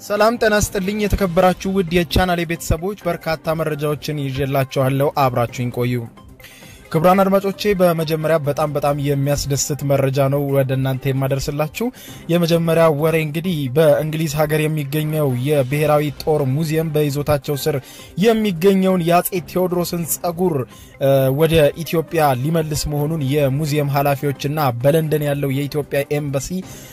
ሰላም ጤና ይስጥልኝ የተከበራችሁ ውድ የቻናሌ ቤተሰቦች በርካታ መረጃዎችን ይዤላችኋለሁ አብራችሁኝ ቆዩ። ክቡራን አድማጮቼ በመጀመሪያ በጣም የሚያስደስት መረጃ ነው ወደናንተ የማደርስላችሁ። የመጀመሪያ ወሬ እንግዲህ በእንግሊዝ ሀገር የሚገኘው የብሔራዊ ጦር ሙዚየም በይዞታቸው ስር የሚገኘውን የአጼ ቴዎድሮስን ጸጉር ወደ ኢትዮጵያ ሊመልስ መሆኑን የሙዚየም ኃላፊዎችና በለንደን ያለው የኢትዮጵያ ኤምባሲ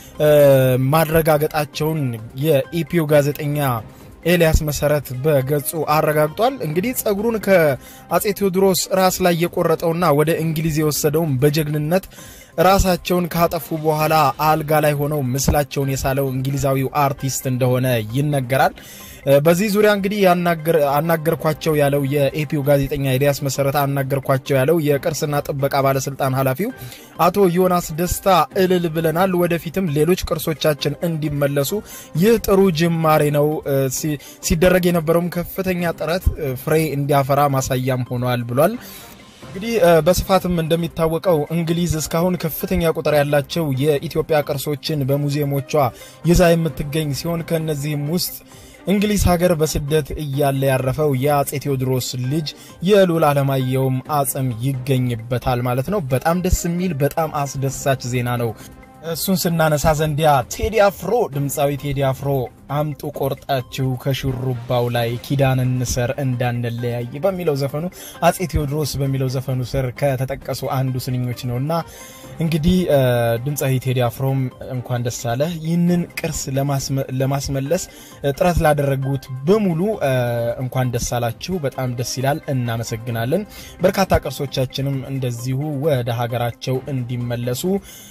ማረጋገጣቸውን የኢፒዩ ጋዜጠኛ ኤልያስ መሰረት በገጹ አረጋግጧል። እንግዲህ ጸጉሩን ከአጼ ቴዎድሮስ ራስ ላይ የቆረጠውና ወደ እንግሊዝ የወሰደው በጀግንነት ራሳቸውን ካጠፉ በኋላ አልጋ ላይ ሆነው ምስላቸውን የሳለው እንግሊዛዊው አርቲስት እንደሆነ ይነገራል። በዚህ ዙሪያ እንግዲህ አናገርኳቸው ያለው የኤፒዩ ጋዜጠኛ ኤልያስ መሰረት አናገርኳቸው ያለው የቅርስና ጥበቃ ባለስልጣን ኃላፊው አቶ ዮናስ ደስታ እልል ብለናል። ወደፊትም ሌሎች ቅርሶቻችን እንዲመለሱ ይህ ጥሩ ጅማሬ ነው። ሲደረግ የነበረውም ከፍተኛ ጥረት ፍሬ እንዲያፈራ ማሳያም ሆኗል ብሏል። እንግዲህ በስፋትም እንደሚታወቀው እንግሊዝ እስካሁን ከፍተኛ ቁጥር ያላቸው የኢትዮጵያ ቅርሶችን በሙዚየሞቿ ይዛ የምትገኝ ሲሆን ከነዚህም ውስጥ እንግሊዝ ሀገር በስደት እያለ ያረፈው የአጼ ቴዎድሮስ ልጅ የልዑል አለማየሁም አጽም ይገኝበታል ማለት ነው። በጣም ደስ የሚል በጣም አስደሳች ዜና ነው። እሱን ስናነሳ ዘንዲያ ቴዲ አፍሮ ድምጻዊ ቴዲ አፍሮ አምጡ ቆርጣችሁ ከሽሩባው ላይ ኪዳን እንሰር እንዳንለያይ በሚለው ዘፈኑ አጼ ቴዎድሮስ በሚለው ዘፈኑ ስር ከተጠቀሱ አንዱ ስንኞች ነውና እንግዲህ ድምጻዊ ቴዲ አፍሮም እንኳን ደስ አለ። ይህንን ቅርስ ለማስመለስ ጥረት ላደረጉት በሙሉ እንኳን ደስ አላችሁ። በጣም ደስ ይላል። እናመሰግናለን። በርካታ ቅርሶቻችንም እንደዚሁ ወደ ሀገራቸው እንዲመለሱ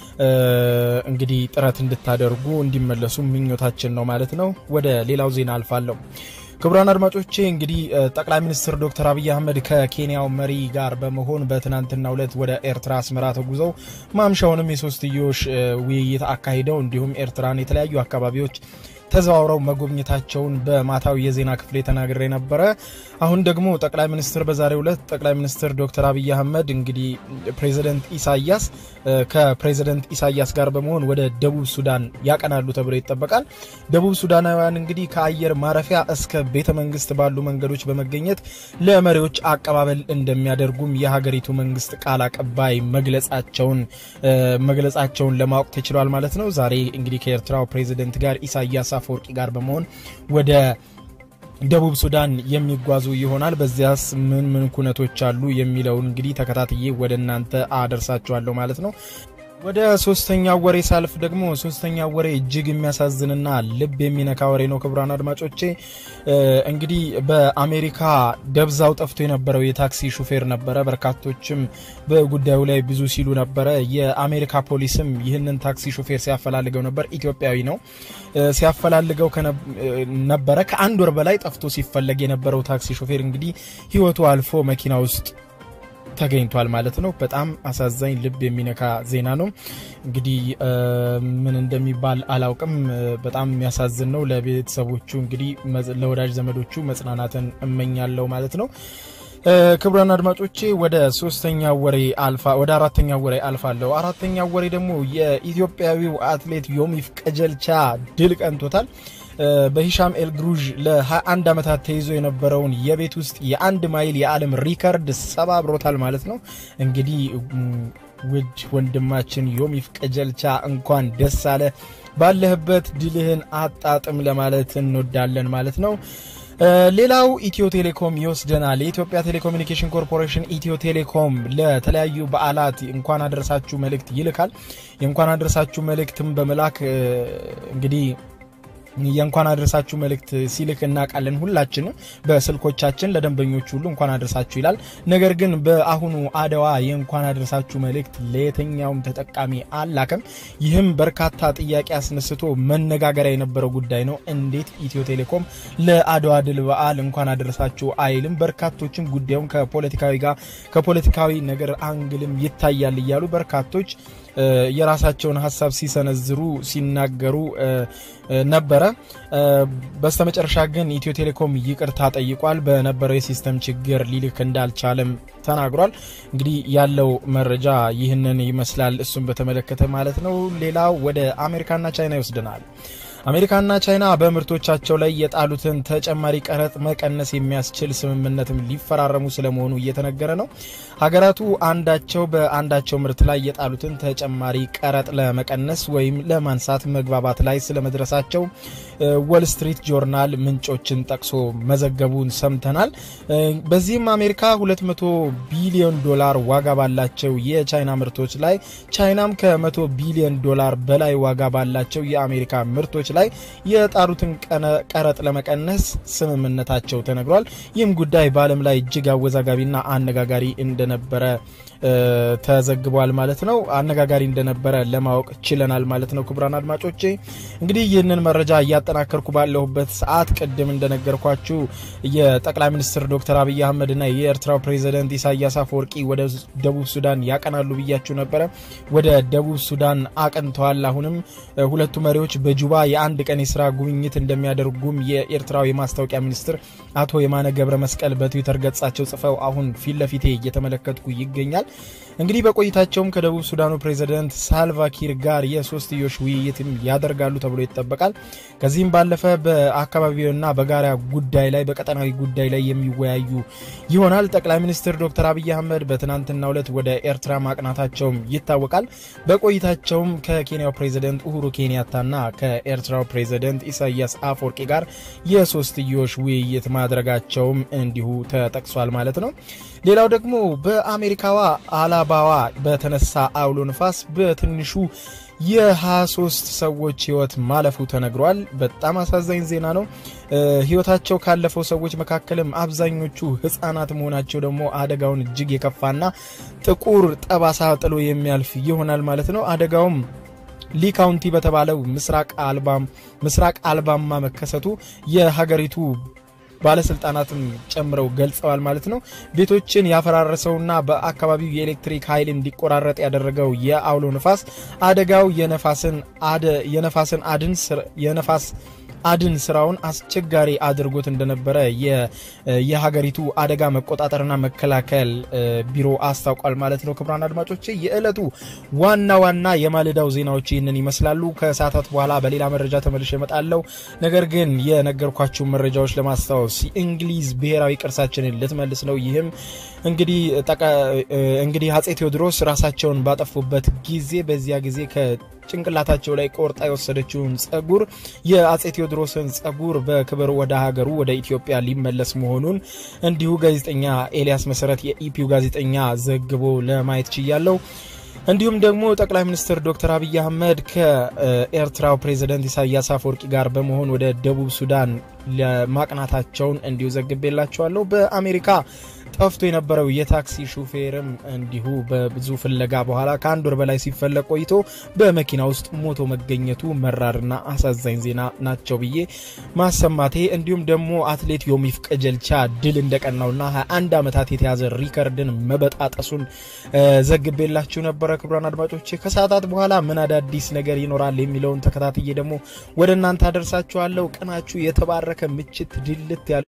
እንግዲህ ጥረት እንድታደርጉ እንዲመለሱ ምኞታችን ነው ማለት ነው። ወደ ሌላው ዜና አልፋለሁ። ክቡራን አድማጮቼ እንግዲህ ጠቅላይ ሚኒስትር ዶክተር አብይ አህመድ ከኬንያው መሪ ጋር በመሆን በትናንትናው ዕለት ወደ ኤርትራ አስመራ ተጉዘው ማምሻውንም የሶስትዮሽ ውይይት አካሂደው እንዲሁም ኤርትራን የተለያዩ አካባቢዎች ተዘዋውረው መጎብኘታቸውን በማታው የዜና ክፍል ተናግሬ ነበር። አሁን ደግሞ ጠቅላይ ሚኒስትር በዛሬው ዕለት ጠቅላይ ሚኒስትር ዶክተር አብይ አህመድ እንግዲህ ፕሬዝዳንት ኢሳያስ ከፕሬዝዳንት ኢሳያስ ጋር በመሆን ወደ ደቡብ ሱዳን ያቀናሉ ተብሎ ይጠበቃል። ደቡብ ሱዳናውያን እንግዲህ ከአየር ማረፊያ እስከ ቤተ መንግስት ባሉ መንገዶች በመገኘት ለመሪዎች አቀባበል እንደሚያደርጉም የሀገሪቱ መንግስት ቃል አቀባይ መግለጻቸውን ለማወቅ ተችሏል ማለት ነው። ዛሬ እንግዲህ ከኤርትራው ፕሬዝዳንት ጋር ኢሳያስ አፈወርቂ ጋር በመሆን ወደ ደቡብ ሱዳን የሚጓዙ ይሆናል። በዚያስ ምን ኩነቶች አሉ የሚለውን እንግዲህ ተከታትዬ ወደናንተ አደርሳችኋለሁ ማለት ነው። ወደ ሶስተኛው ወሬ ሳልፍ ደግሞ ሶስተኛው ወሬ እጅግ የሚያሳዝንና ልብ የሚነካ ወሬ ነው። ክቡራን አድማጮቼ እንግዲህ በአሜሪካ ደብዛው ጠፍቶ የነበረው የታክሲ ሹፌር ነበረ። በርካቶችም በጉዳዩ ላይ ብዙ ሲሉ ነበረ። የአሜሪካ ፖሊስም ይህንን ታክሲ ሹፌር ሲያፈላልገው ነበር። ኢትዮጵያዊ ነው። ሲያፈላልገው ነበረ። ከአንድ ወር በላይ ጠፍቶ ሲፈለግ የነበረው ታክሲ ሹፌር እንግዲህ ህይወቱ አልፎ መኪና ውስጥ ተገኝቷል ማለት ነው። በጣም አሳዛኝ ልብ የሚነካ ዜና ነው። እንግዲህ ምን እንደሚባል አላውቅም። በጣም የሚያሳዝን ነው። ለቤተሰቦቹ እንግዲህ ለወዳጅ ዘመዶቹ መጽናናትን እመኛለሁ ማለት ነው። ክቡራን አድማጮቼ ወደ አራተኛው ወሬ አልፋለሁ። አራተኛው ወሬ ደግሞ የኢትዮጵያዊው አትሌት ዮሚፍ ቀጀልቻ ድል ቀንቶታል። በሂሻም ኤልግሩዥ ለ21 አመታት ተይዞ የነበረውን የቤት ውስጥ የ1 ማይል የዓለም ሪከርድ ሰባብሮታል ማለት ነው። እንግዲህ ውድ ወንድማችን ዮሚፍ ቀጀልቻ እንኳን ደስ አለ። ባለህበት ድልህን አጣጥም ለማለት እንወዳለን ማለት ነው። ሌላው ኢትዮ ቴሌኮም ይወስደናል። የኢትዮጵያ ቴሌኮሙኒኬሽን ኮርፖሬሽን ኢትዮ ቴሌኮም ለተለያዩ በዓላት እንኳን አደረሳችሁ መልእክት ይልካል። የእንኳን አደረሳችሁ መልእክትም በመላክ እንግዲህ የእንኳን አደረሳችሁ መልእክት ሲልክ እናቃለን ሁላችንም በስልኮቻችን ለደንበኞች ሁሉ እንኳን አደረሳችሁ ይላል። ነገር ግን በአሁኑ አድዋ የእንኳን አደረሳችሁ መልእክት ለየትኛውም ተጠቃሚ አላከም። ይህም በርካታ ጥያቄ አስነስቶ መነጋገሪያ የነበረው ጉዳይ ነው። እንዴት ኢትዮ ቴሌኮም ለአድዋ ድል በዓል እንኳን አደረሳችሁ አይልም? በርካቶችም ጉዳዩን ከፖለቲካዊ ነገር አንግልም ይታያል እያሉ በርካቶች የራሳቸውን ሐሳብ ሲሰነዝሩ ሲናገሩ ነበረ። በስተመጨረሻ ግን ኢትዮ ቴሌኮም ይቅርታ ጠይቋል። በነበረው የሲስተም ችግር ሊልክ እንዳልቻለም ተናግሯል። እንግዲህ ያለው መረጃ ይህንን ይመስላል። እሱን በተመለከተ ማለት ነው። ሌላው ወደ አሜሪካና ቻይና ይወስደናል። አሜሪካና ቻይና በምርቶቻቸው ላይ የጣሉትን ተጨማሪ ቀረጥ መቀነስ የሚያስችል ስምምነትም ሊፈራረሙ ስለመሆኑ እየተነገረ ነው። ሀገራቱ አንዳቸው በአንዳቸው ምርት ላይ የጣሉትን ተጨማሪ ቀረጥ ለመቀነስ ወይም ለማንሳት መግባባት ላይ ስለመድረሳቸው ዎል ስትሪት ጆርናል ምንጮችን ጠቅሶ መዘገቡን ሰምተናል። በዚህም አሜሪካ 200 ቢሊዮን ዶላር ዋጋ ባላቸው የቻይና ምርቶች ላይ ቻይናም ከ100 ቢሊዮን ዶላር በላይ ዋጋ ባላቸው የአሜሪካ ምርቶች ላይ የጣሩትን ቀረጥ ለመቀነስ ስምምነታቸው ተነግሯል። ይህም ጉዳይ በዓለም ላይ እጅግ አወዛጋቢና አነጋጋሪ እንደነበረ ተዘግቧል ማለት ነው። አነጋጋሪ እንደነበረ ለማወቅ ችለናል ማለት ነው። ክቡራን አድማጮቼ እንግዲህ ይህንን መረጃ እያጠናከርኩ ባለሁበት ሰዓት ቅድም እንደነገርኳችሁ የጠቅላይ ሚኒስትር ዶክተር አብይ አህመድ እና የኤርትራው ፕሬዝዳንት ኢሳያስ አፈወርቂ ወደ ደቡብ ሱዳን ያቀናሉ ብያችሁ ነበረ። ወደ ደቡብ ሱዳን አቅንተዋል። አሁንም ሁለቱ መሪዎች በጁባ የአንድ ቀን የሥራ ጉብኝት እንደሚያደርጉም የኤርትራው የማስታወቂያ ሚኒስትር አቶ የማነ ገብረ መስቀል በትዊተር ገጻቸው ጽፈው አሁን ፊት ለፊቴ እየተመለከትኩ ይገኛል። እንግዲህ በቆይታቸውም ከደቡብ ሱዳኑ ፕሬዝዳንት ሳልቫኪር ጋር የሶስትዮሽ ውይይትም ያደርጋሉ ተብሎ ይጠበቃል። ከዚህም ባለፈ በአካባቢውና በጋራ ጉዳይ ላይ በቀጠናዊ ጉዳይ ላይ የሚወያዩ ይሆናል። ጠቅላይ ሚኒስትር ዶክተር አብይ አህመድ በትናንትናው ዕለት ወደ ኤርትራ ማቅናታቸውም ይታወቃል። በቆይታቸውም ከኬንያው ፕሬዝዳንት ኡሁሩ ኬንያታና ከኤርትራው ፕሬዝዳንት ኢሳያስ አፈወርቂ ጋር የሶስትዮሽ ውይይት ማድረጋቸውም እንዲሁ ተጠቅሷል ማለት ነው። ሌላው ደግሞ በአሜሪካዋ አላባዋ በተነሳ አውሎ ንፋስ በትንሹ የ23 ሰዎች ህይወት ማለፉ ተነግሯል። በጣም አሳዛኝ ዜና ነው። ህይወታቸው ካለፈው ሰዎች መካከልም አብዛኞቹ ህፃናት መሆናቸው ደግሞ አደጋውን እጅግ የከፋና ጥቁር ጠባሳ ጥሎ የሚያልፍ ይሆናል ማለት ነው። አደጋውም ሊ ካውንቲ በተባለው ምስራቅ አልባማ መከሰቱ የሀገሪቱ ባለስልጣናትም ጨምረው ገልጸዋል ማለት ነው። ቤቶችን ያፈራረሰውና በአካባቢው የኤሌክትሪክ ኃይል እንዲቆራረጥ ያደረገው የአውሎ ንፋስ አደጋው የነፋስ አድን ስራውን አስቸጋሪ አድርጎት እንደነበረ የሀገሪቱ አደጋ መቆጣጠርና መከላከል ቢሮ አስታውቋል ማለት ነው። ክቡራን አድማጮቼ የዕለቱ ዋና የማለዳው ዜናዎች ይህንን ይመስላሉ። ከሰዓታት በኋላ በሌላ መረጃ ተመልሼ እመጣለሁ። ነገር ግን የነገርኳችሁ መረጃዎች ለማስታወስ እንግሊዝ ብሔራዊ ቅርሳችንን ልትመልስ ነው። ይህም እንግዲህ አጼ ቴዎድሮስ ራሳቸውን ባጠፉበት ጊዜ በዚያ ጊዜ ጭንቅላታቸው ላይ ቆርጣ የወሰደችውን ጸጉር የአጼ ቴዎድሮስን ጸጉር በክብር ወደ ሀገሩ ወደ ኢትዮጵያ ሊመለስ መሆኑን እንዲሁ ጋዜጠኛ ኤልያስ መሰረት የኢፒዩ ጋዜጠኛ ዘግቦ ለማየት ችያለሁ። እንዲሁም ደግሞ ጠቅላይ ሚኒስትር ዶክተር አብይ አህመድ ከኤርትራው ፕሬዝዳንት ኢሳያስ አፈወርቂ ጋር በመሆን ወደ ደቡብ ሱዳን ለማቅናታቸውን እንዲሁ ዘግቤላችኋለሁ። በአሜሪካ ጠፍቶ የነበረው የታክሲ ሹፌርም እንዲሁ በብዙ ፍለጋ በኋላ ከአንድ ወር በላይ ሲፈለግ ቆይቶ በመኪና ውስጥ ሞቶ መገኘቱ መራርና አሳዛኝ ዜና ናቸው ብዬ ማሰማቴ እንዲሁም ደግሞ አትሌት ዮሚፍ ቀጀልቻ ድል እንደቀናውና 21 አመታት የተያዘ ሪከርድን መበጣጠሱን ዘግቤላችሁ ነበር። ክቡራን አድማጮቼ ከሰዓታት በኋላ ምን አዳዲስ ነገር ይኖራል የሚለውን ተከታትዬ ደግሞ ወደ እናንተ አደርሳችኋለሁ። ቀናችሁ የተባረከ ምችት ድልት ያለ